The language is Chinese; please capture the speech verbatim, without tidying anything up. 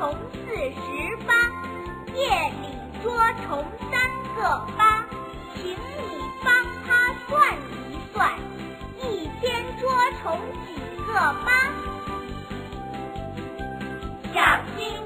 虫四十八，夜里捉虫三个八，请你帮他算一算，一天捉虫几个八？小心